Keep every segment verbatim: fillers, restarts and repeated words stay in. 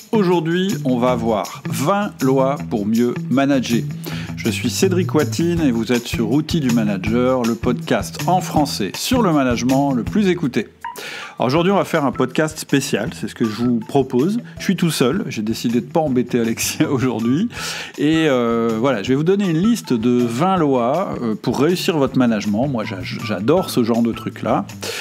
Aujourd'hui, on va voir vingt lois pour mieux manager. Je suis Cédric Watine et vous êtes sur Outils du Manager, le podcast en français sur le management le plus écouté. Alors aujourd'hui, on va faire un podcast spécial, c'est ce que je vous propose. Je suis tout seul, j'ai décidé de ne pas embêter Alexia aujourd'hui. Et euh, voilà, je vais vous donner une liste de vingt lois euh, pour réussir votre management. Moi, j'adore ce genre de trucs-là.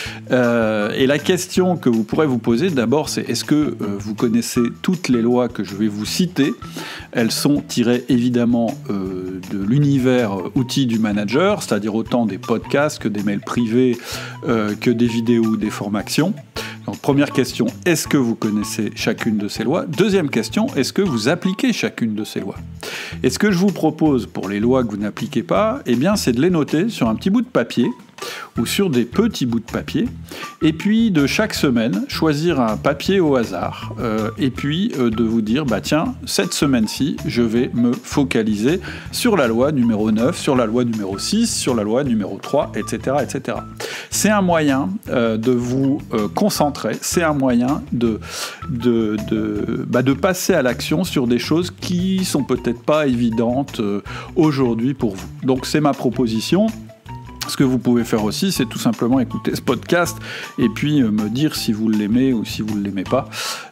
Euh, et la question que vous pourrez vous poser d'abord, c'est est-ce que euh, vous connaissez toutes les lois que je vais vous citer ? Elles sont tirées évidemment euh, de l'univers euh, outils du manager, c'est-à-dire autant des podcasts que des mails privés, euh, que des vidéos ou des formations. Donc première question, est-ce que vous connaissez chacune de ces lois ? Deuxième question, est-ce que vous appliquez chacune de ces lois ? Et ce que je vous propose pour les lois que vous n'appliquez pas, eh bien, c'est de les noter sur un petit bout de papier ou sur des petits bouts de papier, et puis de chaque semaine, choisir un papier au hasard, euh, et puis euh, de vous dire, bah tiens, cette semaine-ci, je vais me focaliser sur la loi numéro neuf, sur la loi numéro six, sur la loi numéro trois, et cetera, et cetera. C'est un moyen euh, de vous euh, concentrer, c'est un moyen de, de, de, bah, de passer à l'action sur des choses qui sont peut-être pas évidentes euh, aujourd'hui pour vous. Donc c'est ma proposition. Ce que vous pouvez faire aussi, c'est tout simplement écouter ce podcast et puis me dire si vous l'aimez ou si vous ne l'aimez pas.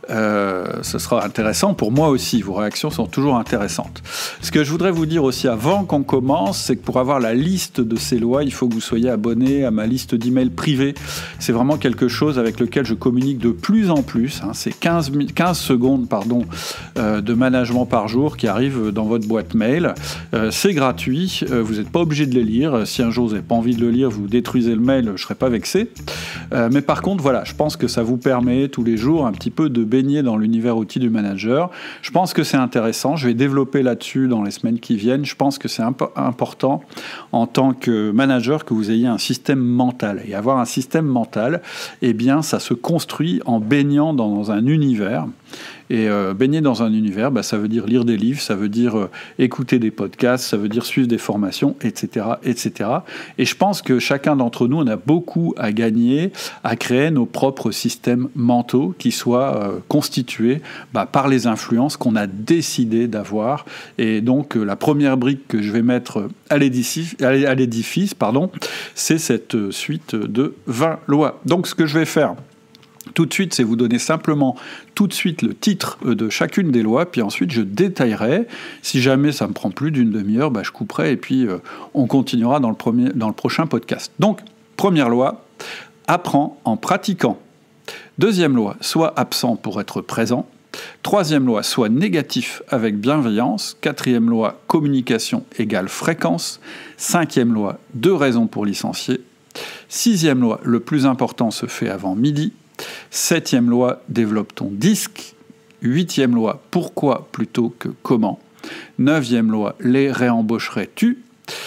Euh, ce sera intéressant pour moi aussi. Vos réactions sont toujours intéressantes. Ce que je voudrais vous dire aussi avant qu'on commence, c'est que pour avoir la liste de ces lois, il faut que vous soyez abonné à ma liste d'emails privés. C'est vraiment quelque chose avec lequel je communique de plus en plus. Hein. C'est quinze, quinze secondes pardon, euh, de management par jour qui arrivent dans votre boîte mail. Euh, c'est gratuit. Euh, vous n'êtes pas obligé de les lire. Si un jour vous n'avez pas envie de le lire, vous détruisez le mail, je ne serai pas vexé. Euh, mais par contre, voilà, je pense que ça vous permet tous les jours un petit peu de baigner dans l'univers outils du manager. Je pense que c'est intéressant. Je vais développer là-dessus dans les semaines qui viennent. Je pense que c'est imp- important en tant que manager que vous ayez un système mental. Et avoir un système mental, eh bien, ça se construit en baignant dans un univers. Et euh, baigner dans un univers, bah, ça veut dire lire des livres, ça veut dire euh, écouter des podcasts, ça veut dire suivre des formations, et cetera, et cetera. Et je pense que chacun d'entre nous, on a beaucoup à gagner à créer nos propres systèmes mentaux qui soient euh, constitués bah, par les influences qu'on a décidé d'avoir. Et donc, euh, la première brique que je vais mettre à l'édifice, à l'édifice pardon, c'est cette euh, suite de vingt lois. Donc, ce que je vais faire tout de suite, c'est vous donner simplement tout de suite le titre de chacune des lois, puis ensuite je détaillerai. Si jamais ça me prend plus d'une demi-heure, bah, je couperai et puis euh, on continuera dans le, premier, dans le prochain podcast. Donc, première loi, apprends en pratiquant. Deuxième loi, sois absent pour être présent. Troisième loi, sois négatif avec bienveillance. Quatrième loi, communication égale fréquence. Cinquième loi, deux raisons pour licencier. Sixième loi, le plus important se fait avant midi. Septième loi, développe ton disque. Huitième loi, pourquoi plutôt que comment. Neuvième loi, les réembaucherais-tu.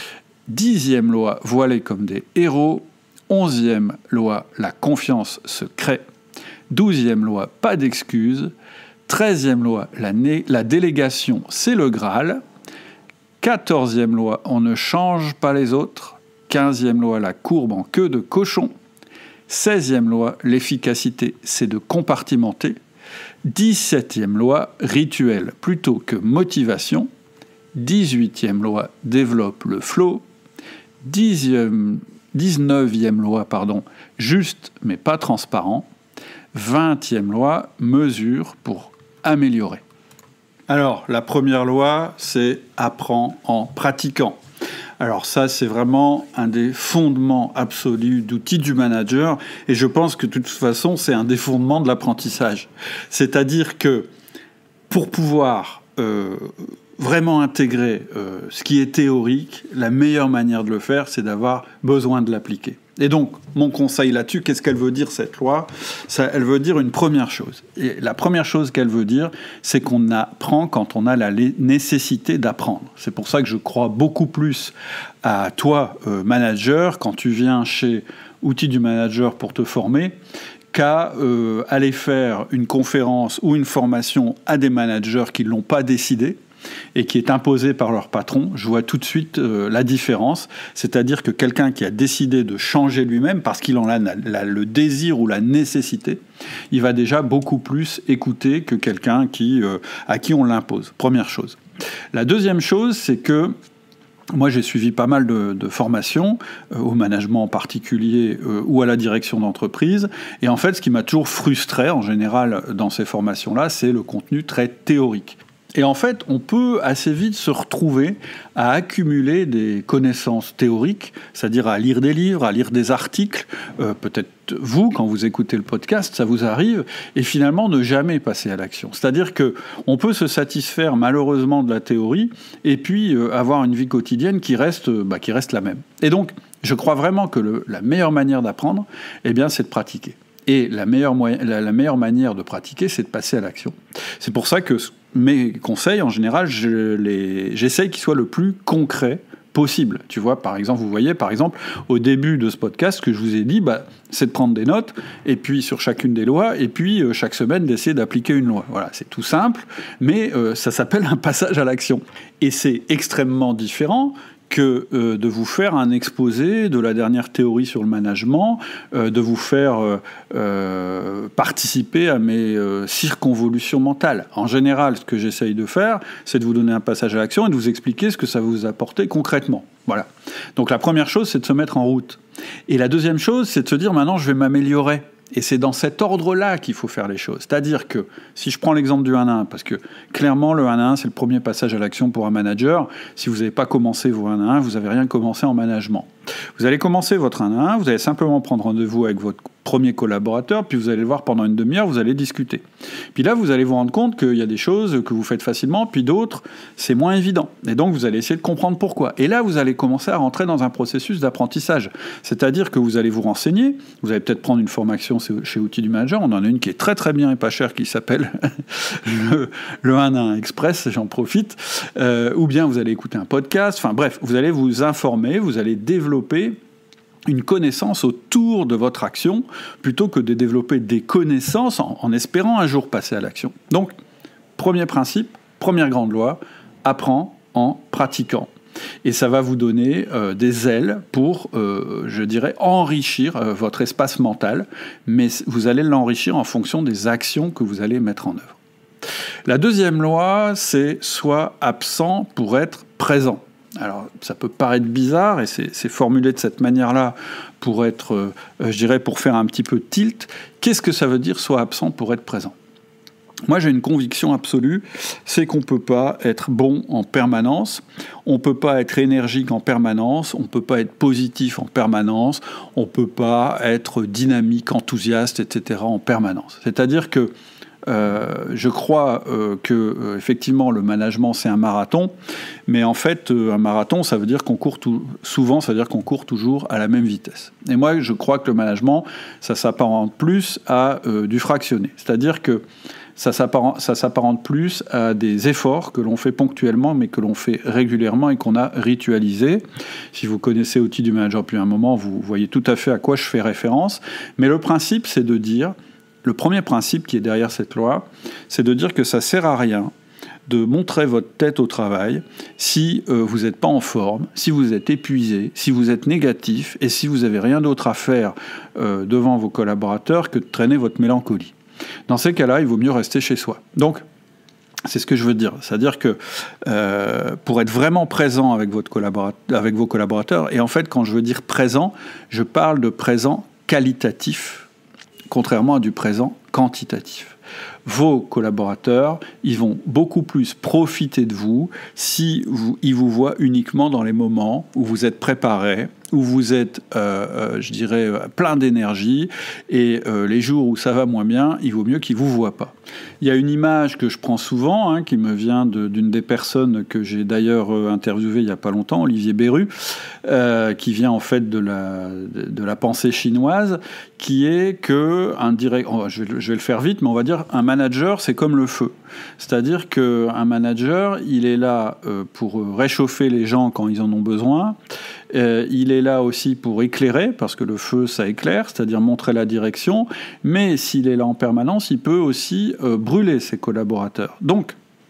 Dixième loi, vois-les comme des héros. Onzième loi, la confiance se crée. Douzième loi, pas d'excuses. Treizième loi, la, né- la délégation, c'est le Graal. Quatorzième loi, on ne change pas les autres. Quinzième loi, la courbe en queue de cochon. seizième loi, l'efficacité, c'est de compartimenter. dix-septième loi, rituel plutôt que motivation. dix-huitième loi, développe le flow. dixième, dix-neuvième loi, pardon, juste mais pas transparent. vingtième loi, mesure pour améliorer. Alors, la première loi, c'est apprends en pratiquant. Alors ça, c'est vraiment un des fondements absolus d'outils du manager, et je pense que de toute façon, c'est un des fondements de l'apprentissage. C'est-à-dire que pour pouvoir euh, vraiment intégrer euh, ce qui est théorique, la meilleure manière de le faire, c'est d'avoir besoin de l'appliquer. Et donc, mon conseil là-dessus, qu'est-ce qu'elle veut dire, cette loi ? Ça, elle veut dire une première chose. Et la première chose qu'elle veut dire, c'est qu'on apprend quand on a la nécessité d'apprendre. C'est pour ça que je crois beaucoup plus à toi, euh, manager, quand tu viens chez Outils du Manager pour te former, qu'à euh, aller faire une conférence ou une formation à des managers qui ne l'ont pas décidé. et qui est imposée par leur patron, je vois tout de suite euh, la différence. C'est-à-dire que quelqu'un qui a décidé de changer lui-même, parce qu'il en a la, la, le désir ou la nécessité, il va déjà beaucoup plus écouter que quelqu'un qui, euh, à qui on l'impose. Première chose. La deuxième chose, c'est que moi, j'ai suivi pas mal de, de formations, euh, au management en particulier, euh, ou à la direction d'entreprise. Et en fait, ce qui m'a toujours frustré, en général, dans ces formations-là, c'est le contenu très théorique. Et en fait, on peut assez vite se retrouver à accumuler des connaissances théoriques, c'est-à-dire à lire des livres, à lire des articles, euh, peut-être vous, quand vous écoutez le podcast, ça vous arrive, et finalement ne jamais passer à l'action. C'est-à-dire qu'on peut se satisfaire malheureusement de la théorie, et puis euh, avoir une vie quotidienne qui reste, bah, qui reste la même. Et donc, je crois vraiment que le, la meilleure manière d'apprendre, eh bien, c'est de pratiquer. Et la meilleure, moyen, la, la meilleure manière de pratiquer, c'est de passer à l'action. C'est pour ça que mes conseils, en général, je les, j'essaye qu'ils soient le plus concrets possible. Tu vois, par exemple, vous voyez, par exemple, au début de ce podcast, ce que je vous ai dit, bah, c'est de prendre des notes, et puis sur chacune des lois, et puis euh, chaque semaine d'essayer d'appliquer une loi. Voilà, c'est tout simple, mais euh, ça s'appelle un passage à l'action. Et c'est extrêmement différent que euh, de vous faire un exposé de la dernière théorie sur le management, euh, de vous faire euh, euh, participer à mes euh, circonvolutions mentales. En général, ce que j'essaye de faire, c'est de vous donner un passage à l'action et de vous expliquer ce que ça va vous apporter concrètement. Voilà. Donc la première chose, c'est de se mettre en route. Et la deuxième chose, c'est de se dire, maintenant, je vais m'améliorer. Et c'est dans cet ordre-là qu'il faut faire les choses. C'est-à-dire que, si je prends l'exemple du un à un, parce que clairement, le un à un, c'est le premier passage à l'action pour un manager. Si vous n'avez pas commencé vos un à un, vous n'avez rien commencé en management. Vous allez commencer votre un à un, vous allez simplement prendre rendez-vous avec votre premier collaborateur, puis vous allez le voir pendant une demi-heure, vous allez discuter. Puis là, vous allez vous rendre compte qu'il y a des choses que vous faites facilement, puis d'autres, c'est moins évident. Et donc, vous allez essayer de comprendre pourquoi. Et là, vous allez commencer à rentrer dans un processus d'apprentissage. C'est-à-dire que vous allez vous renseigner, vous allez peut-être prendre une formation chez Outils du Manager, on en a une qui est très très bien et pas chère, qui s'appelle le, le un à un Express, j'en profite, euh, ou bien vous allez écouter un podcast, enfin bref, vous allez vous informer, vous allez développer une connaissance autour de votre action, plutôt que de développer des connaissances en, en espérant un jour passer à l'action. Donc, premier principe, première grande loi, apprends en pratiquant. Et ça va vous donner euh, des ailes pour, euh, je dirais, enrichir euh, votre espace mental, mais vous allez l'enrichir en fonction des actions que vous allez mettre en œuvre. La deuxième loi, c'est sois absent pour être présent. Alors, ça peut paraître bizarre, et c'est, c'est formulé de cette manière-là pour être, euh, je dirais, pour faire un petit peu tilt. Qu'est-ce que ça veut dire, soit absent pour être présent ? Moi, j'ai une conviction absolue, c'est qu'on ne peut pas être bon en permanence, on ne peut pas être énergique en permanence, on ne peut pas être positif en permanence, on ne peut pas être dynamique, enthousiaste, et cetera en permanence. C'est-à-dire que Euh, je crois euh, que euh, effectivement le management c'est un marathon, mais en fait euh, un marathon ça veut dire qu'on court tout, souvent ça veut dire qu'on court toujours à la même vitesse. Et moi je crois que le management ça s'apparente plus à euh, du fractionné, c'est-à-dire que ça s'apparente, ça s'apparente plus à des efforts que l'on fait ponctuellement, mais que l'on fait régulièrement et qu'on a ritualisé. Si vous connaissez Outils du Manager depuis un moment, vous voyez tout à fait à quoi je fais référence. Mais le principe, c'est de dire, le premier principe qui est derrière cette loi, c'est de dire que ça ne sert à rien de montrer votre tête au travail si euh, vous n'êtes pas en forme, si vous êtes épuisé, si vous êtes négatif et si vous n'avez rien d'autre à faire euh, devant vos collaborateurs que de traîner votre mélancolie. Dans ces cas-là, il vaut mieux rester chez soi. Donc, c'est ce que je veux dire. C'est-à-dire que euh, pour être vraiment présent avec, votre collaborateur, avec vos collaborateurs, et en fait, quand je veux dire présent, je parle de présent qualitatif, contrairement à du présent quantitatif. Vos collaborateurs, ils vont beaucoup plus profiter de vous si vous, ils vous voient uniquement dans les moments où vous êtes préparé, où vous êtes, euh, euh, je dirais, plein d'énergie, et euh, les jours où ça va moins bien, il vaut mieux qu'ils ne vous voient pas. Il y a une image que je prends souvent, hein, qui me vient de, d'une des personnes que j'ai d'ailleurs euh, interviewée il n'y a pas longtemps, Olivier Beru, euh, qui vient en fait de la, de, de la pensée chinoise, qui est que, un direct, oh, je, vais, je vais le faire vite, mais on va dire un manager, c'est comme le feu. C'est-à-dire qu'un manager, il est là euh, pour réchauffer les gens quand ils en ont besoin. Euh, il est là aussi pour éclairer, parce que le feu, ça éclaire, c'est-à-dire montrer la direction. Mais s'il est là en permanence, il peut aussi euh, brûler ses collaborateurs. Donc,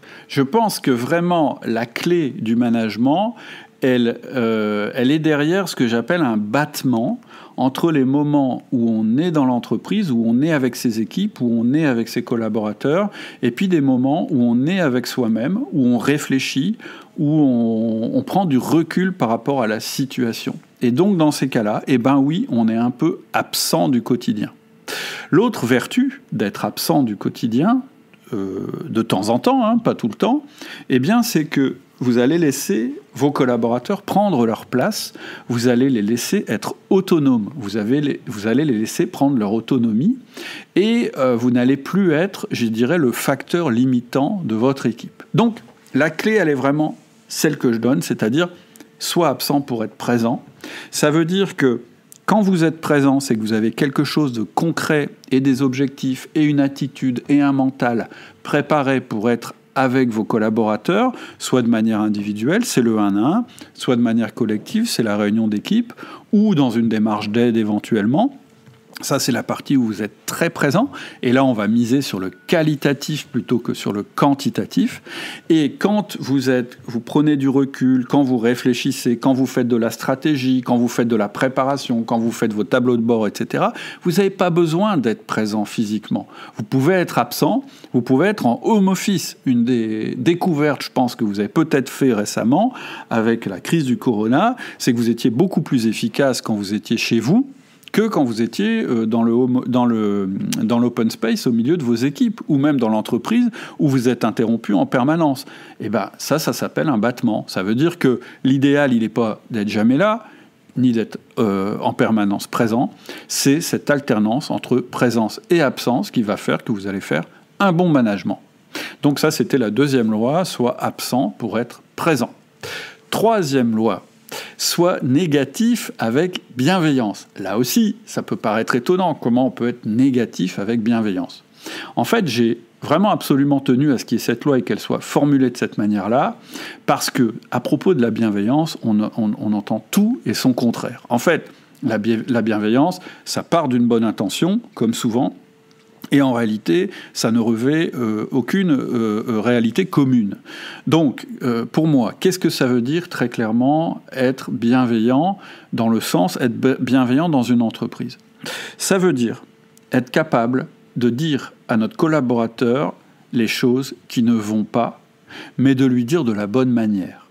Je pense que vraiment la clé du management, elle, euh, elle est derrière ce que j'appelle un battement entre les moments où on est dans l'entreprise, où on est avec ses équipes, où on est avec ses collaborateurs, et puis des moments où on est avec soi-même, où on réfléchit, où on, on prend du recul par rapport à la situation. Et donc dans ces cas-là, eh ben oui, on est un peu absent du quotidien. L'autre vertu d'être absent du quotidien, euh, de temps en temps, hein, pas tout le temps, eh bien c'est que vous allez laisser vos collaborateurs prendre leur place, vous allez les laisser être autonomes, vous, avez les, vous allez les laisser prendre leur autonomie, et euh, vous n'allez plus être, je dirais, le facteur limitant de votre équipe. Donc, la clé, elle est vraiment celle que je donne, c'est-à-dire, sois absent pour être présent. Ça veut dire que quand vous êtes présent, c'est que vous avez quelque chose de concret et des objectifs et une attitude et un mental préparés pour être avec vos collaborateurs, soit de manière individuelle, c'est le un à un, soit de manière collective, c'est la réunion d'équipe, ou dans une démarche d'aide éventuellement. Ça, c'est la partie où vous êtes très présent. Et là, on va miser sur le qualitatif plutôt que sur le quantitatif. Et quand vous êtes, vous prenez du recul, quand vous réfléchissez, quand vous faites de la stratégie, quand vous faites de la préparation, quand vous faites vos tableaux de bord, et cetera, vous n'avez pas besoin d'être présent physiquement. Vous pouvez être absent, vous pouvez être en home office. Une des découvertes, je pense, que vous avez peut-être fait récemment avec la crise du corona, c'est que vous étiez beaucoup plus efficace quand vous étiez chez vous que quand vous étiez dans le home, dans le, dans l'open space au milieu de vos équipes, ou même dans l'entreprise où vous êtes interrompu en permanence. Et bien ça, ça s'appelle un battement. Ça veut dire que l'idéal, il n'est pas d'être jamais là, ni d'être euh, en permanence présent. C'est cette alternance entre présence et absence qui va faire que vous allez faire un bon management. Donc ça, c'était la deuxième loi, soit absent pour être présent. Troisième loi, soit négatif avec bienveillance. Là aussi, ça peut paraître étonnant, comment on peut être négatif avec bienveillance. En fait, j'ai vraiment absolument tenu à ce qu'il y ait cette loi et qu'elle soit formulée de cette manière-là, parce que, à propos de la bienveillance, on, on, on entend tout et son contraire. En fait, la, la bienveillance, ça part d'une bonne intention, comme souvent, et en réalité, ça ne revêt euh, aucune euh, réalité commune. Donc, euh, pour moi, qu'est-ce que ça veut dire très clairement être bienveillant dans le sens être bienveillant dans une entreprise? Ça veut dire être capable de dire à notre collaborateur les choses qui ne vont pas, mais de lui dire de la bonne manière.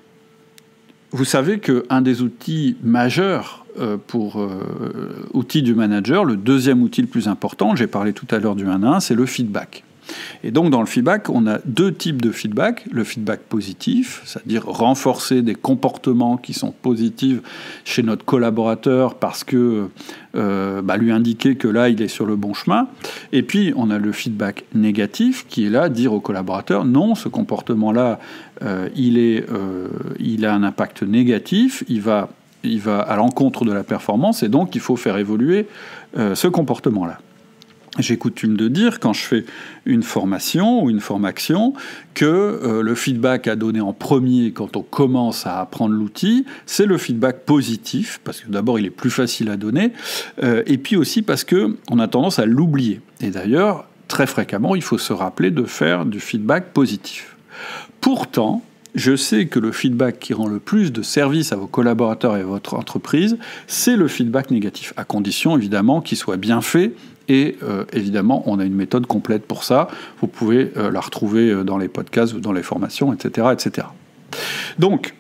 Vous savez qu'un des outils majeurs pour euh, outil du manager, le deuxième outil le plus important, j'ai parlé tout à l'heure du un à un, c'est le feedback. Et donc dans le feedback, on a deux types de feedback. Le feedback positif, c'est-à-dire renforcer des comportements qui sont positifs chez notre collaborateur parce que euh, bah, lui indiquer que là, il est sur le bon chemin. Et puis, on a le feedback négatif qui est là, dire au collaborateur, non, ce comportement-là, euh, il, est, euh, il a un impact négatif, il va il va à l'encontre de la performance, et donc il faut faire évoluer euh, ce comportement-là. J'ai coutume de dire, quand je fais une formation ou une formation, que euh, le feedback à donner en premier quand on commence à apprendre l'outil, c'est le feedback positif, parce que d'abord il est plus facile à donner, euh, et puis aussi parce qu'on a tendance à l'oublier. Et d'ailleurs, très fréquemment, il faut se rappeler de faire du feedback positif. Pourtant, je sais que le feedback qui rend le plus de service à vos collaborateurs et à votre entreprise, c'est le feedback négatif, à condition évidemment qu'il soit bien fait. Et euh, évidemment, on a une méthode complète pour ça. Vous pouvez euh, la retrouver dans les podcasts ou dans les formations, et cetera, et cetera. Donc,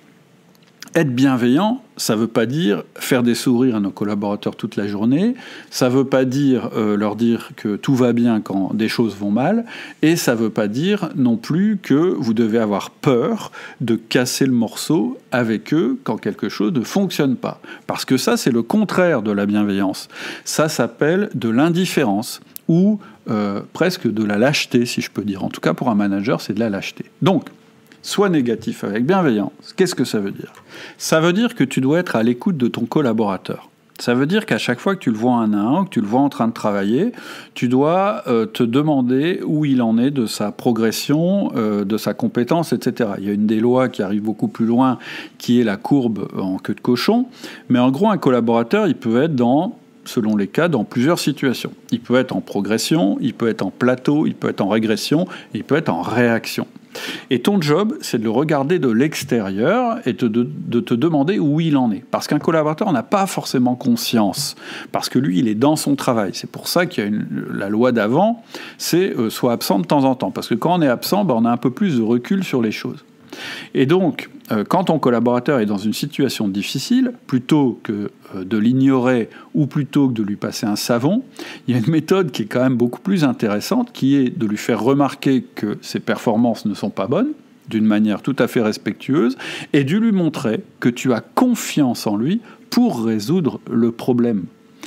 être bienveillant, ça ne veut pas dire faire des sourires à nos collaborateurs toute la journée, ça ne veut pas dire euh, leur dire que tout va bien quand des choses vont mal, et ça ne veut pas dire non plus que vous devez avoir peur de casser le morceau avec eux quand quelque chose ne fonctionne pas. Parce que ça, c'est le contraire de la bienveillance. Ça s'appelle de l'indifférence, ou euh, presque de la lâcheté, si je peux dire. En tout cas, pour un manager, c'est de la lâcheté. Donc, soit négatif avec bienveillance. Qu'est-ce que ça veut dire? Ça veut dire que tu dois être à l'écoute de ton collaborateur. Ça veut dire qu'à chaque fois que tu le vois un à un, que tu le vois en train de travailler, tu dois euh, te demander où il en est de sa progression, euh, de sa compétence, et cetera. Il y a une des lois qui arrive beaucoup plus loin, qui est la courbe en queue de cochon. Mais en gros, un collaborateur, il peut être dans, selon les cas, dans plusieurs situations. Il peut être en progression, il peut être en plateau, il peut être en régression, il peut être en réaction. Et ton job, c'est de le regarder de l'extérieur et de, de, de te demander où il en est. Parce qu'un collaborateur n'a pas forcément conscience, parce que lui, il est dans son travail. C'est pour ça qu'il y a une, la loi d'avant, c'est euh, soit absent de temps en temps. Parce que quand on est absent, ben, on a un peu plus de recul sur les choses. Et donc, euh, quand ton collaborateur est dans une situation difficile, plutôt que euh, de l'ignorer ou plutôt que de lui passer un savon, il y a une méthode qui est quand même beaucoup plus intéressante, qui est de lui faire remarquer que ses performances ne sont pas bonnes, d'une manière tout à fait respectueuse, et de lui montrer que tu as confiance en lui pour résoudre le problème.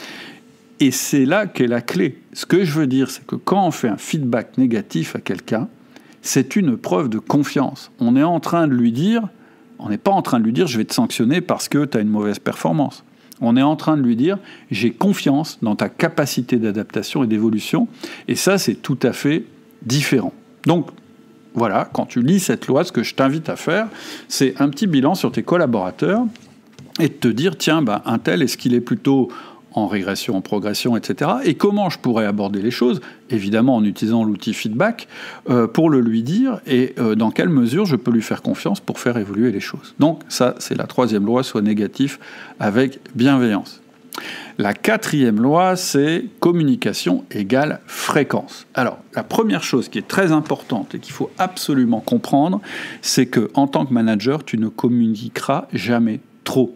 Et c'est là qu'est la clé. Ce que je veux dire, c'est que quand on fait un feedback négatif à quelqu'un, c'est une preuve de confiance. On est en train de lui dire, on n'est pas en train de lui dire « je vais te sanctionner parce que tu as une mauvaise performance ». On est en train de lui dire « j'ai confiance dans ta capacité d'adaptation et d'évolution ». Et ça, c'est tout à fait différent. Donc, voilà, quand tu lis cette loi, ce que je t'invite à faire, c'est un petit bilan sur tes collaborateurs et de te dire « tiens, ben, un tel, est-ce qu'il est plutôt en régression, en progression, et cetera. Et comment je pourrais aborder les choses, évidemment en utilisant l'outil feedback, euh, pour le lui dire et euh, dans quelle mesure je peux lui faire confiance pour faire évoluer les choses. Donc ça, c'est la troisième loi, sois négatif avec bienveillance. La quatrième loi, c'est communication égale fréquence. Alors, la première chose qui est très importante et qu'il faut absolument comprendre, c'est que en tant que manager, tu ne communiqueras jamais trop.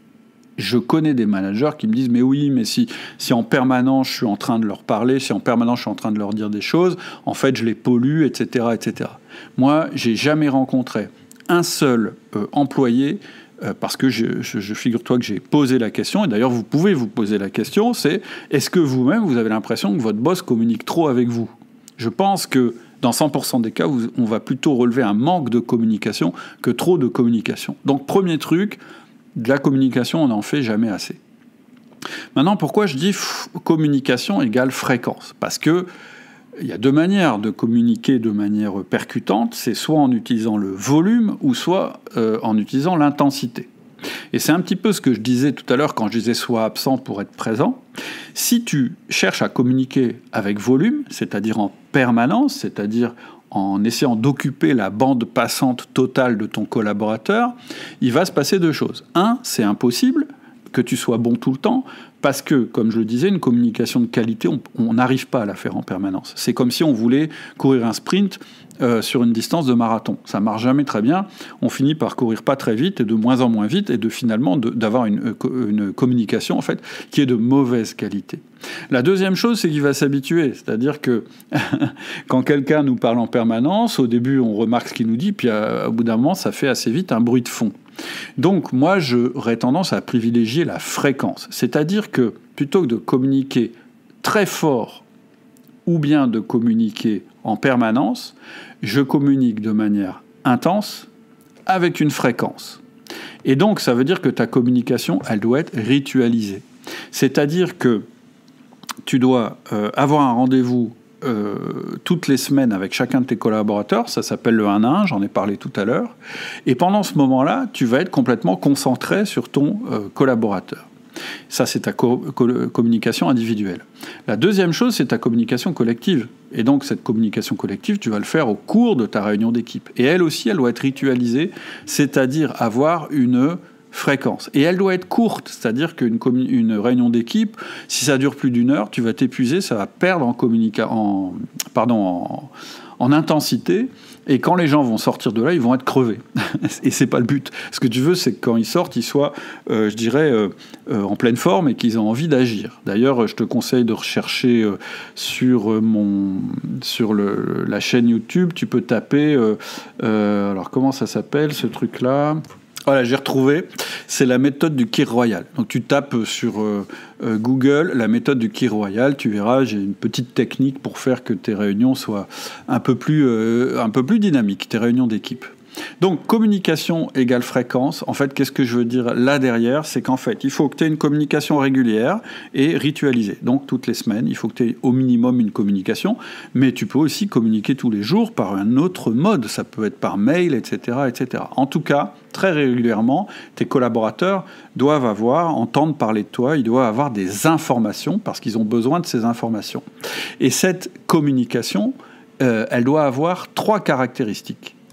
Je connais des managers qui me disent « mais oui, mais si, si en permanence je suis en train de leur parler, si en permanence je suis en train de leur dire des choses, en fait je les pollue, et cetera et cetera » Moi, j'ai jamais rencontré un seul euh, employé, euh, parce que je, je, je figure-toi que j'ai posé la question, et d'ailleurs vous pouvez vous poser la question, c'est « est-ce que vous-même vous avez l'impression que votre boss communique trop avec vous ?» Je pense que dans cent pour cent des cas, on va plutôt relever un manque de communication que trop de communication. Donc premier truc, de la communication, on n'en fait jamais assez. Maintenant, pourquoi je dis pff, communication égale fréquence ? Parce que il y a deux manières de communiquer de manière percutante, c'est soit en utilisant le volume ou soit euh, en utilisant l'intensité. Et c'est un petit peu ce que je disais tout à l'heure quand je disais sois absent pour être présent. Si tu cherches à communiquer avec volume, c'est-à-dire en permanence, c'est-à-dire en essayant d'occuper la bande passante totale de ton collaborateur, il va se passer deux choses. Un, c'est impossible que tu sois bon tout le temps, parce que, comme je le disais, une communication de qualité, on n'arrive pas à la faire en permanence. C'est comme si on voulait courir un sprint euh, sur une distance de marathon. Ça ne marche jamais très bien. On finit par courir pas très vite et de moins en moins vite, et de finalement de, d'avoir une, une communication en fait, qui est de mauvaise qualité. La deuxième chose, c'est qu'il va s'habituer. C'est-à-dire que quand quelqu'un nous parle en permanence, au début, on remarque ce qu'il nous dit, puis à, au bout d'un moment, ça fait assez vite un bruit de fond. Donc, moi, j'aurais tendance à privilégier la fréquence. C'est-à-dire que, plutôt que de communiquer très fort ou bien de communiquer en permanence, je communique de manière intense avec une fréquence. Et donc, ça veut dire que ta communication, elle doit être ritualisée. C'est-à-dire que tu dois euh, avoir un rendez-vous euh, toutes les semaines avec chacun de tes collaborateurs, ça s'appelle le un à un, j'en ai parlé tout à l'heure, et pendant ce moment-là, tu vas être complètement concentré sur ton euh, collaborateur. Ça, c'est ta co- co- communication individuelle. La deuxième chose, c'est ta communication collective. Et donc, cette communication collective, tu vas le faire au cours de ta réunion d'équipe. Et elle aussi, elle doit être ritualisée, c'est-à-dire avoir une fréquence. Et elle doit être courte, c'est-à-dire qu'une commun- une réunion d'équipe, si ça dure plus d'une heure, tu vas t'épuiser, ça va perdre en, communica- en, pardon, en, en intensité, et quand les gens vont sortir de là, ils vont être crevés. Et c'est pas le but. Ce que tu veux, c'est que quand ils sortent, ils soient, euh, je dirais, euh, euh, en pleine forme et qu'ils aient envie d'agir. D'ailleurs, je te conseille de rechercher euh, sur, mon, sur le, la chaîne YouTube, tu peux taper, euh, euh, alors comment ça s'appelle ce truc-là ? Voilà, j'ai retrouvé, c'est la méthode du Kir Royal. Donc tu tapes sur euh, euh, Google la méthode du Kir Royal, tu verras, j'ai une petite technique pour faire que tes réunions soient un peu plus, euh, un peu plus dynamiques, tes réunions d'équipe. Donc, communication égale fréquence. En fait, qu'est-ce que je veux dire là derrière ? C'est qu'en fait, il faut que tu aies une communication régulière et ritualisée. Donc, toutes les semaines, il faut que tu aies au minimum une communication, mais tu peux aussi communiquer tous les jours par un autre mode. Ça peut être par mail, et cetera, et cetera. En tout cas, très régulièrement, tes collaborateurs doivent avoir, entendre parler de toi, ils doivent avoir des informations parce qu'ils ont besoin de ces informations. Et cette communication, euh, elle doit avoir trois caractéristiques.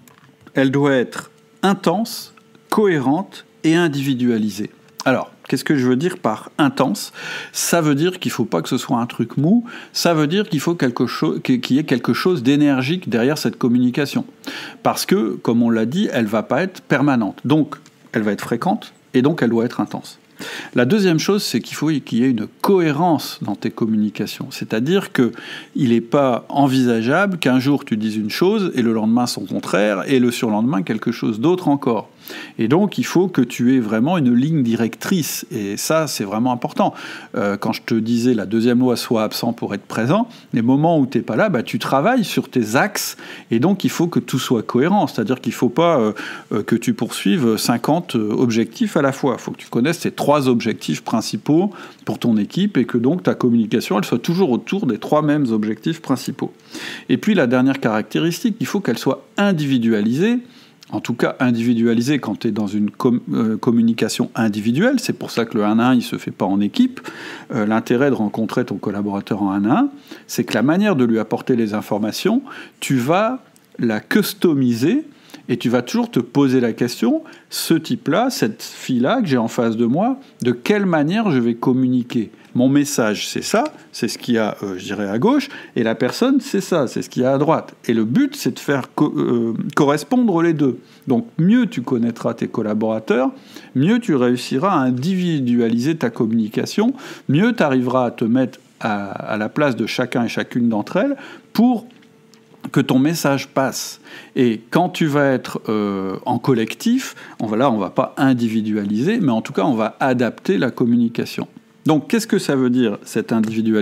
elle doit être intense, cohérente et individualisée. Alors, qu'est-ce que je veux dire par intense ? Ça veut dire qu'il ne faut pas que ce soit un truc mou, ça veut dire qu'il faut quelque chose, qu'il y ait quelque chose d'énergique derrière cette communication. Parce que, comme on l'a dit, elle ne va pas être permanente. Donc, elle va être fréquente et donc elle doit être intense. La deuxième chose, c'est qu'il faut qu'il y ait une cohérence dans tes communications. C'est-à-dire qu'il n'est pas envisageable qu'un jour tu dises une chose et le lendemain son contraire et le surlendemain quelque chose d'autre encore. Et donc, il faut que tu aies vraiment une ligne directrice. Et ça, c'est vraiment important. Euh, quand je te disais la deuxième loi, sois absent pour être présent, les moments où tu n'es pas là, bah, tu travailles sur tes axes. Et donc, il faut que tout soit cohérent. C'est-à-dire qu'il ne faut pas euh, euh, que tu poursuives cinquante objectifs à la fois. Il faut que tu connaisses tes trois objectifs principaux pour ton équipe et que donc ta communication, elle soit toujours autour des trois mêmes objectifs principaux. Et puis, la dernière caractéristique, il faut qu'elle soit individualisée. En tout cas, individualisé quand tu es dans une com- euh, communication individuelle. C'est pour ça que le un à un, il ne se fait pas en équipe. Euh, l'intérêt de rencontrer ton collaborateur en un à un, c'est que la manière de lui apporter les informations, tu vas la customiser et tu vas toujours te poser la question, ce type-là, cette fille-là que j'ai en face de moi, de quelle manière je vais communiquer ? Mon message, c'est ça, c'est ce qu'il y a, euh, je dirais, à gauche, et la personne, c'est ça, c'est ce qu'il y a à droite. Et le but, c'est de faire co- euh, correspondre les deux. Donc, mieux tu connaîtras tes collaborateurs, mieux tu réussiras à individualiser ta communication, mieux tu arriveras à te mettre à, à la place de chacun et chacune d'entre elles pour que ton message passe. Et quand tu vas être euh, en collectif, on va, là, on ne va pas individualiser, mais en tout cas, on va adapter la communication. Donc, qu'est-ce que ça veut dire, cette individualisation ?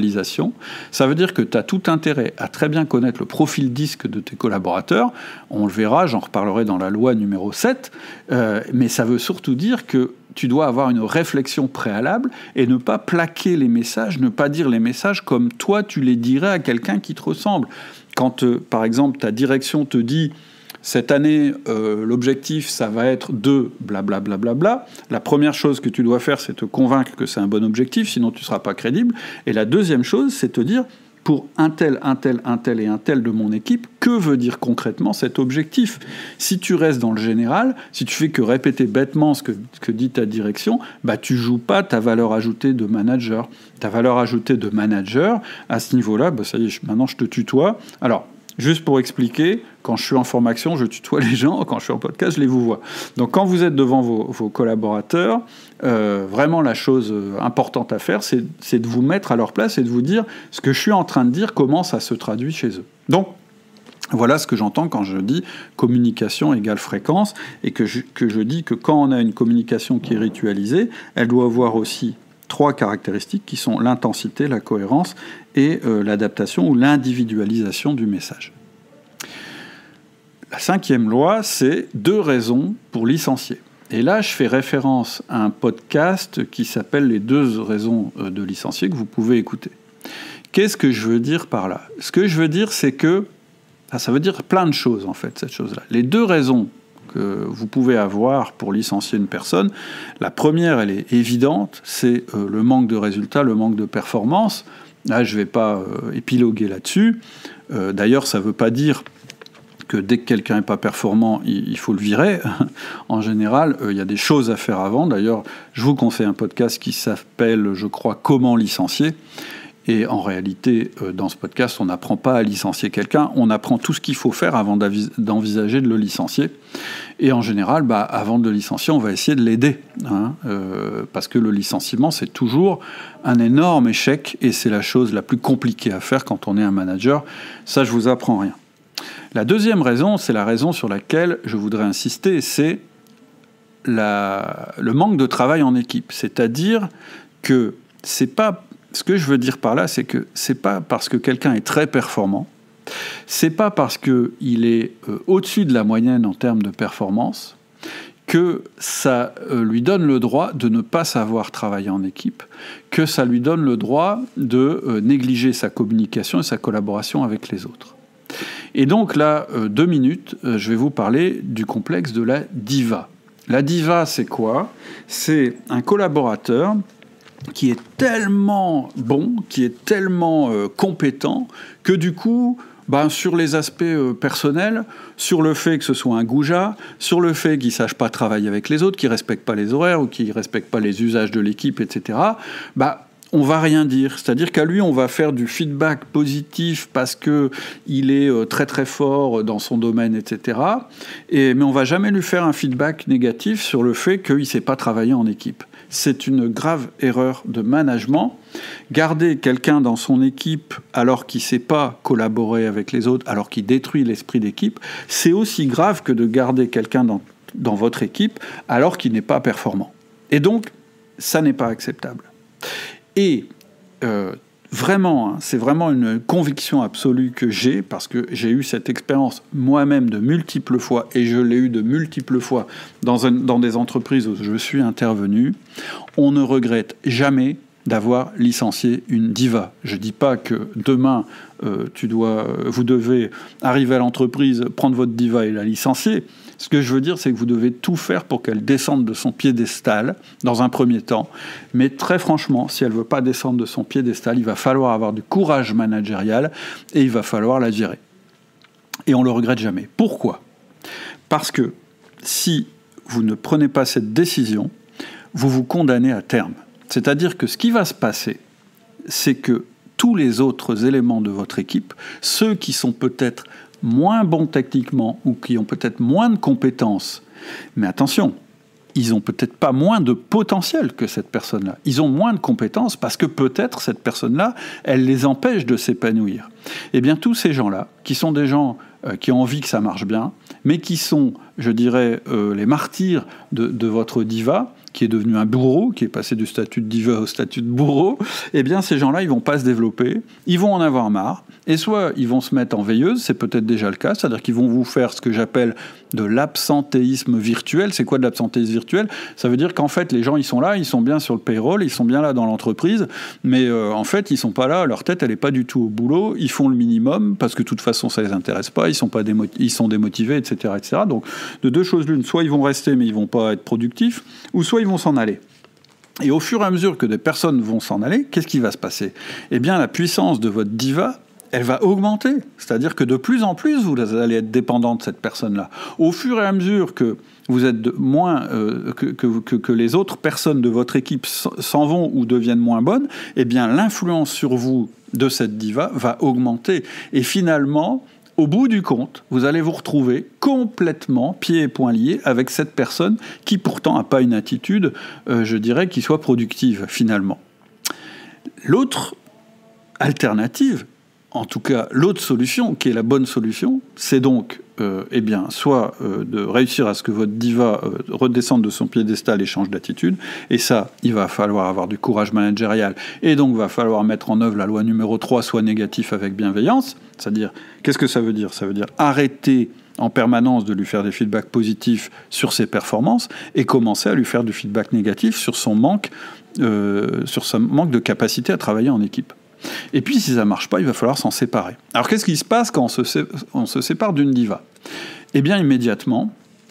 Ça veut dire que tu as tout intérêt à très bien connaître le profil disque de tes collaborateurs. On le verra, j'en reparlerai dans la loi numéro sept. Euh, mais ça veut surtout dire que tu dois avoir une réflexion préalable et ne pas plaquer les messages, ne pas dire les messages comme toi, tu les dirais à quelqu'un qui te ressemble. Quand, euh, par exemple, ta direction te dit... Cette année, euh, l'objectif, ça va être de blablabla. Bla, bla, bla. La première chose que tu dois faire, c'est te convaincre que c'est un bon objectif, sinon tu ne seras pas crédible. Et la deuxième chose, c'est te dire, pour un tel, un tel, un tel et un tel de mon équipe, que veut dire concrètement cet objectif ? Si tu restes dans le général, si tu fais que répéter bêtement ce que, ce que dit ta direction, bah, tu ne joues pas ta valeur ajoutée de manager. Ta valeur ajoutée de manager, à ce niveau-là, bah, ça y est, maintenant je te tutoie. Alors, juste pour expliquer, quand je suis en formation, je tutoie les gens. Quand je suis en podcast, je les vous vois. Donc, quand vous êtes devant vos, vos collaborateurs, euh, vraiment, la chose importante à faire, c'est, c'est de vous mettre à leur place et de vous dire ce que je suis en train de dire, comment ça se traduit chez eux. Donc, voilà ce que j'entends quand je dis communication égale fréquence et que je, que je dis que quand on a une communication qui est ritualisée, elle doit avoir aussi trois caractéristiques qui sont l'intensité, la cohérence et euh, l'adaptation ou l'individualisation du message. La cinquième loi, c'est deux raisons pour licencier. Et là, je fais référence à un podcast qui s'appelle « Les deux raisons de licencier » que vous pouvez écouter. Qu'est-ce que je veux dire par là ? Ce que je veux dire, c'est que... Ah, ça veut dire plein de choses, en fait, cette chose-là. Les deux raisons que vous pouvez avoir pour licencier une personne, la première, elle est évidente, c'est euh, le manque de résultats, le manque de performance. Là, je ne vais pas euh, épiloguer là-dessus. Euh, d'ailleurs, ça ne veut pas dire que dès que quelqu'un n'est pas performant, il, il faut le virer. En général, il euh, y a des choses à faire avant. D'ailleurs, je vous conseille un podcast qui s'appelle, je crois, « Comment licencier ». Et en réalité, euh, dans ce podcast, on n'apprend pas à licencier quelqu'un, on apprend tout ce qu'il faut faire avant d'envisager de le licencier. Et en général, bah, avant de le licencier, on va essayer de l'aider. Hein, euh, parce que le licenciement, c'est toujours un énorme échec, et c'est la chose la plus compliquée à faire quand on est un manager. Ça, je vous apprends rien. La deuxième raison, c'est la raison sur laquelle je voudrais insister, c'est la, le manque de travail en équipe. C'est-à-dire que c'est pas... Ce que je veux dire par là, c'est que c'est pas parce que quelqu'un est très performant, c'est pas parce qu'il est euh, au-dessus de la moyenne en termes de performance que ça euh, lui donne le droit de ne pas savoir travailler en équipe, que ça lui donne le droit de euh, négliger sa communication et sa collaboration avec les autres. Et donc là, euh, deux minutes, euh, je vais vous parler du complexe de la diva. La diva, c'est quoi ? C'est un collaborateur qui est tellement bon, qui est tellement euh, compétent, que du coup, Ben, sur les aspects euh, personnels, sur le fait que ce soit un goujat, sur le fait qu'il ne sache pas travailler avec les autres, qu'il ne respecte pas les horaires ou qu'il ne respecte pas les usages de l'équipe, et cetera, ben, on va rien dire. C'est-à-dire qu'à lui, on va faire du feedback positif parce qu'il est euh, très très fort dans son domaine, et cetera. Et, mais on ne va jamais lui faire un feedback négatif sur le fait qu'il ne sait pas travailler en équipe. C'est une grave erreur de management. Garder quelqu'un dans son équipe alors qu'il ne sait pas collaborer avec les autres, alors qu'il détruit l'esprit d'équipe, c'est aussi grave que de garder quelqu'un dans, dans votre équipe alors qu'il n'est pas performant. Et donc, ça n'est pas acceptable. Et euh, vraiment, hein, c'est vraiment une conviction absolue que j'ai, parce que j'ai eu cette expérience moi-même de multiples fois, et je l'ai eu de multiples fois dans, un, dans des entreprises où je suis intervenu. On ne regrette jamais d'avoir licencié une diva. Je ne dis pas que demain, euh, tu dois, vous devez arriver à l'entreprise, prendre votre diva et la licencier. Ce que je veux dire, c'est que vous devez tout faire pour qu'elle descende de son piédestal, dans un premier temps. Mais très franchement, si elle ne veut pas descendre de son piédestal, il va falloir avoir du courage managérial et il va falloir la virer. Et on ne le regrette jamais. Pourquoi ? Parce que si vous ne prenez pas cette décision, vous vous condamnez à terme. C'est-à-dire que ce qui va se passer, c'est que tous les autres éléments de votre équipe, ceux qui sont peut-être moins bons techniquement ou qui ont peut-être moins de compétences, mais attention, ils n'ont peut-être pas moins de potentiel que cette personne-là. Ils ont moins de compétences parce que peut-être cette personne-là, elle les empêche de s'épanouir. Eh bien, tous ces gens-là, qui sont des gens euh, qui ont envie que ça marche bien, mais qui sont, je dirais, euh, les martyrs de, de votre diva, qui est devenu un bourreau, qui est passé du statut de diva au statut de bourreau, eh bien, ces gens-là, ils vont pas se développer, ils vont en avoir marre, et soit ils vont se mettre en veilleuse, c'est peut-être déjà le cas, c'est-à-dire qu'ils vont vous faire ce que j'appelle de l'absentéisme virtuel. C'est quoi de l'absentéisme virtuel ? Ça veut dire qu'en fait, les gens, ils sont là, ils sont bien sur le payroll, ils sont bien là dans l'entreprise, mais euh, en fait, ils sont pas là, leur tête, elle est pas du tout au boulot, ils font le minimum, parce que de toute façon, ça les intéresse pas, ils sont, pas démo- ils sont démotivés, et cetera, et cetera. Donc, de deux choses l'une, soit ils vont rester, mais ils vont pas être productifs, ou soit ils vont s'en aller. Et au fur et à mesure que des personnes vont s'en aller, qu'est-ce qui va se passer ? Eh bien, la puissance de votre diva, elle va augmenter. C'est-à-dire que de plus en plus, vous allez être dépendant de cette personne-là. Au fur et à mesure que vous êtes de moins euh, que, que, que les autres personnes de votre équipe s'en vont ou deviennent moins bonnes, eh bien, l'influence sur vous de cette diva va augmenter. Et finalement, au bout du compte, vous allez vous retrouver complètement pieds et poings liés avec cette personne qui pourtant n'a pas une attitude, euh, je dirais, qui soit productive finalement. L'autre alternative, en tout cas l'autre solution, qui est la bonne solution, c'est donc euh, eh bien, soit euh, de réussir à ce que votre diva euh, redescende de son piédestal et change d'attitude, et ça, il va falloir avoir du courage managérial, et donc il va falloir mettre en œuvre la loi numéro trois, soit négatif avec bienveillance, c'est-à-dire, qu'est-ce que ça veut dire ? Ça veut dire arrêter en permanence de lui faire des feedbacks positifs sur ses performances, et commencer à lui faire du feedback négatif sur son manque, euh, sur son manque de capacité à travailler en équipe. Et puis, si ça ne marche pas, il va falloir s'en séparer. Alors, qu'est-ce qui se passe quand on se, sé- on se sépare d'une diva ? Eh bien, immédiatement,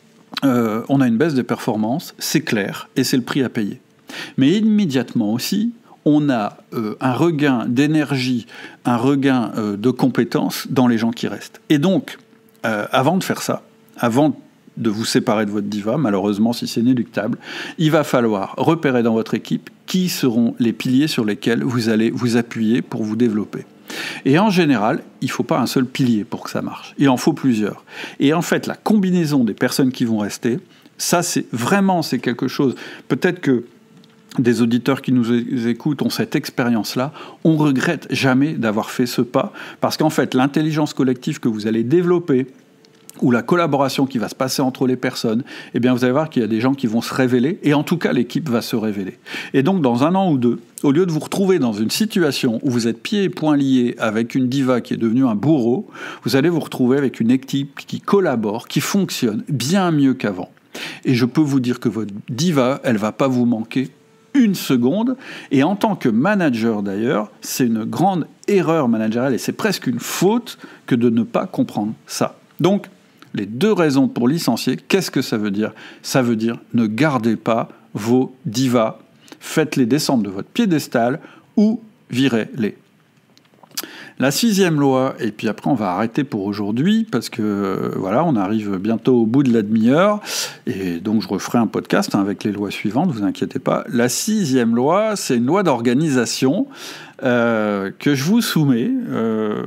euh, on a une baisse des performances, c'est clair, et c'est le prix à payer. Mais immédiatement aussi, on a euh, un regain d'énergie, un regain euh, de compétences dans les gens qui restent. Et donc, euh, avant de faire ça, avant de vous séparer de votre diva, malheureusement, si c'est inéluctable, il va falloir repérer dans votre équipe qui seront les piliers sur lesquels vous allez vous appuyer pour vous développer. Et en général, il ne faut pas un seul pilier pour que ça marche. Il en faut plusieurs. Et en fait, la combinaison des personnes qui vont rester, ça, c'est vraiment c'est quelque chose. Peut-être que des auditeurs qui nous écoutent ont cette expérience-là. On regrette jamais d'avoir fait ce pas, parce qu'en fait, l'intelligence collective que vous allez développer, ou la collaboration qui va se passer entre les personnes, eh bien vous allez voir qu'il y a des gens qui vont se révéler, et en tout cas l'équipe va se révéler. Et donc dans un an ou deux, au lieu de vous retrouver dans une situation où vous êtes pieds et poings liés avec une diva qui est devenue un bourreau, vous allez vous retrouver avec une équipe qui collabore, qui fonctionne bien mieux qu'avant. Et je peux vous dire que votre diva, elle ne va pas vous manquer une seconde, et en tant que manager d'ailleurs, c'est une grande erreur managériale, et c'est presque une faute que de ne pas comprendre ça. Donc, les deux raisons pour licencier, qu'est-ce que ça veut dire ? Ça veut dire ne gardez pas vos divas, faites-les descendre de votre piédestal ou virez-les. La sixième loi, et puis après on va arrêter pour aujourd'hui, parce que euh, voilà, on arrive bientôt au bout de la demi-heure, et donc je referai un podcast hein, avec les lois suivantes, vous inquiétez pas. La sixième loi, c'est une loi d'organisation euh, que je vous soumets. Euh,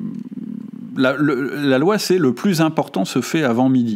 la, le, la loi, c'est le plus important se fait avant midi.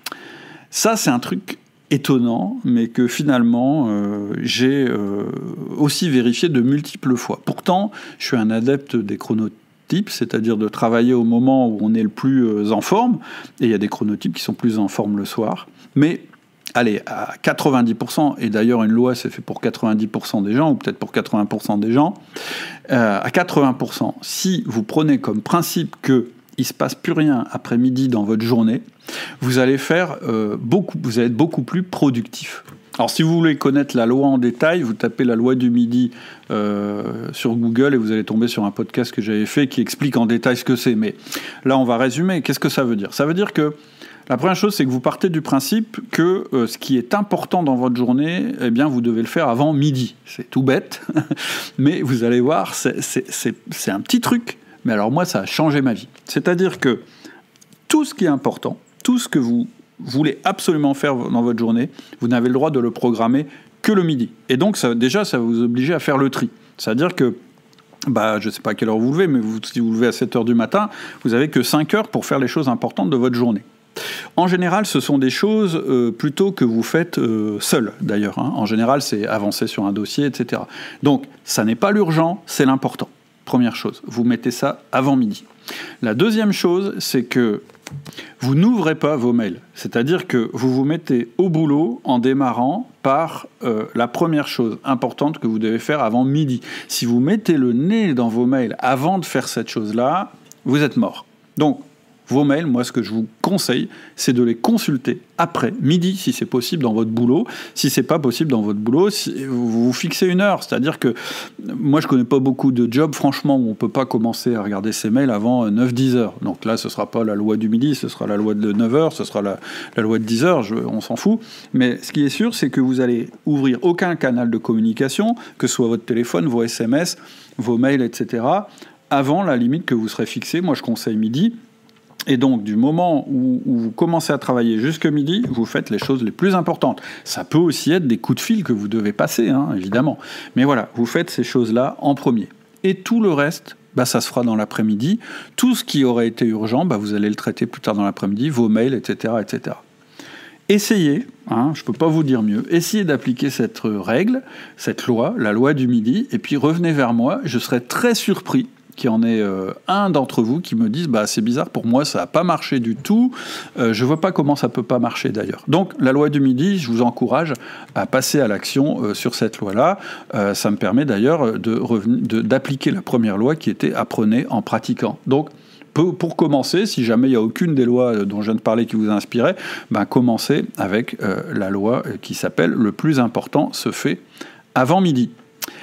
Ça, c'est un truc étonnant, mais que finalement, euh, j'ai euh, aussi vérifié de multiples fois. Pourtant, je suis un adepte des chronotypes, c'est-à-dire de travailler au moment où on est le plus euh, en forme, et il y a des chronotypes qui sont plus en forme le soir. Mais, allez, à quatre-vingt-dix pour cent, et d'ailleurs une loi c'est fait pour quatre-vingt-dix pour cent des gens, ou peut-être pour quatre-vingts pour cent des gens, euh, à quatre-vingts pour cent, si vous prenez comme principe que il ne se passe plus rien après-midi dans votre journée, vous allez faire euh, beaucoup, vous allez être beaucoup plus productif. Alors, si vous voulez connaître la loi en détail, vous tapez la loi du midi euh, sur Google et vous allez tomber sur un podcast que j'avais fait qui explique en détail ce que c'est. Mais là, on va résumer. Qu'est-ce que ça veut dire ? Ça veut dire que la première chose, c'est que vous partez du principe que euh, ce qui est important dans votre journée, eh bien, vous devez le faire avant midi. C'est tout bête, mais vous allez voir, c'est, c'est, c'est, c'est un petit truc. Mais alors moi, ça a changé ma vie. C'est-à-dire que tout ce qui est important, tout ce que vous voulez absolument faire dans votre journée, vous n'avez le droit de le programmer que le midi. Et donc, ça, déjà, ça va vous obliger à faire le tri. C'est-à-dire que, bah, je ne sais pas à quelle heure vous vous levez, mais vous, si vous vous levez à sept heures du matin, vous n'avez que cinq heures pour faire les choses importantes de votre journée. En général, ce sont des choses euh, plutôt que vous faites euh, seul, d'ailleurs. Hein. En général, c'est avancer sur un dossier, et cetera. Donc, ça n'est pas l'urgent, c'est l'important. Première chose, vous mettez ça avant midi. La deuxième chose, c'est que vous n'ouvrez pas vos mails. C'est-à-dire que vous vous mettez au boulot en démarrant par euh, la première chose importante que vous devez faire avant midi. Si vous mettez le nez dans vos mails avant de faire cette chose-là, vous êtes mort. Donc, vos mails, moi, ce que je vous conseille, c'est de les consulter après midi, si c'est possible, dans votre boulot. Si c'est pas possible dans votre boulot, si vous vous fixez une heure. C'est-à-dire que moi, je connais pas beaucoup de jobs, franchement, où on peut pas commencer à regarder ses mails avant neuf dix heures. Donc là, ce sera pas la loi du midi, ce sera la loi de neuf heures, ce sera la, la loi de dix heures, je, on s'en fout. Mais ce qui est sûr, c'est que vous allez ouvrir aucun canal de communication, que ce soit votre téléphone, vos S M S, vos mails, et cetera, avant la limite que vous serez fixée. Moi, je conseille midi. Et donc, du moment où, où vous commencez à travailler jusque midi, vous faites les choses les plus importantes. Ça peut aussi être des coups de fil que vous devez passer, hein, évidemment. Mais voilà, vous faites ces choses-là en premier. Et tout le reste, bah, ça se fera dans l'après-midi. Tout ce qui aurait été urgent, bah, vous allez le traiter plus tard dans l'après-midi, vos mails, et cetera, et cetera. Essayez, hein, je ne peux pas vous dire mieux, essayez d'appliquer cette règle, cette loi, la loi du midi, et puis revenez vers moi. Je serai très surpris qu'il y en ait euh, un d'entre vous qui me dise bah, « c'est bizarre, pour moi, ça n'a pas marché du tout. Euh, je ne vois pas comment ça ne peut pas marcher d'ailleurs. » Donc, la loi du midi, je vous encourage à passer à l'action euh, sur cette loi-là. Euh, ça me permet d'ailleurs de reven- de, d'appliquer la première loi qui était « apprenez en pratiquant ». Donc, pour commencer, si jamais il n'y a aucune des lois dont je viens de parler qui vous a inspiré, ben commencez avec euh, la loi qui s'appelle « le plus important se fait avant midi ».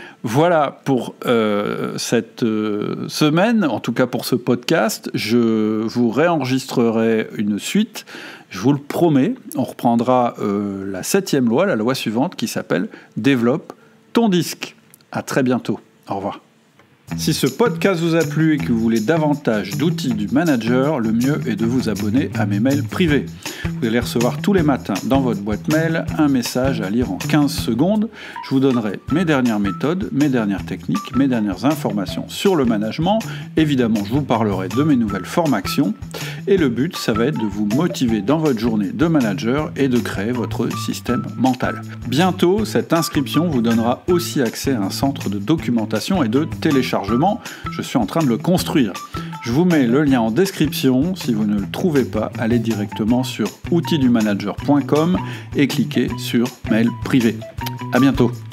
Voilà pour euh, cette euh, semaine, en tout cas pour ce podcast. Je vous réenregistrerai une suite, je vous le promets. On reprendra euh, la septième loi, la loi suivante, qui s'appelle « Développe ton disque ». À très bientôt. Au revoir. Si ce podcast vous a plu et que vous voulez davantage d'outils du manager, le mieux est de vous abonner à mes mails privés. Vous allez recevoir tous les matins dans votre boîte mail un message à lire en quinze secondes. Je vous donnerai mes dernières méthodes, mes dernières techniques, mes dernières informations sur le management. Évidemment, je vous parlerai de mes nouvelles formations. Et le but, ça va être de vous motiver dans votre journée de manager et de créer votre système mental. Bientôt, cette inscription vous donnera aussi accès à un centre de documentation et de téléchargement. Je suis en train de le construire. Je vous mets le lien en description. Si vous ne le trouvez pas, allez directement sur outils du manager point com et cliquez sur mail privé. À bientôt.